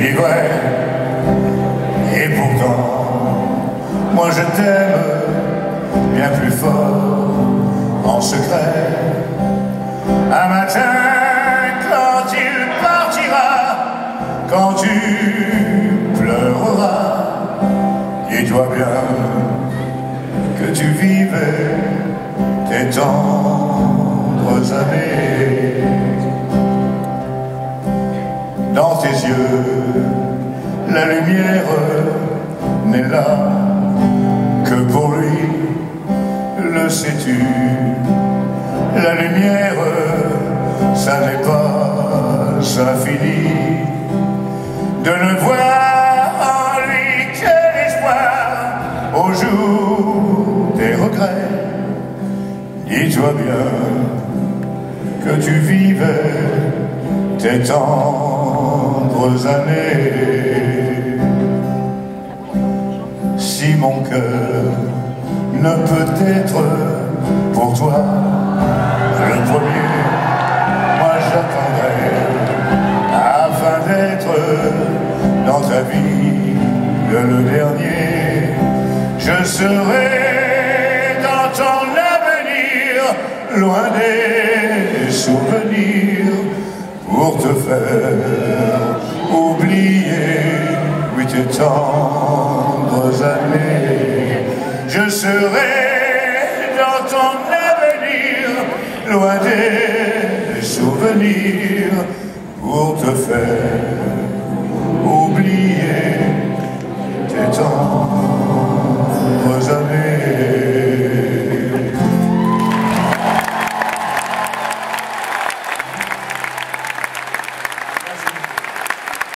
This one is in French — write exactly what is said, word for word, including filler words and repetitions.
dis vrai. Et pourtant, moi je t'aime bien plus fort, en secret. Un matin, quand il partira, quand tu pleureras, dis-toi bien que tu vivais tes tendres années. Dans tes yeux, la lumière n'est là que pour lui, le sais-tu. La lumière, ça n'est pas infini. De ne voir en lui que l'espoir au jour des regrets. Dis-toi bien que tu vivais tes tendres années. Si mon cœur ne peut être pour toi le premier, moi j'attendrai afin d'être dans ta vie le dernier. Je serai dans ton avenir, loin des souvenirs, pour te faire oublier, oui, tes tendres années. Je serai dans ton avenir, loin des souvenirs, pour te faire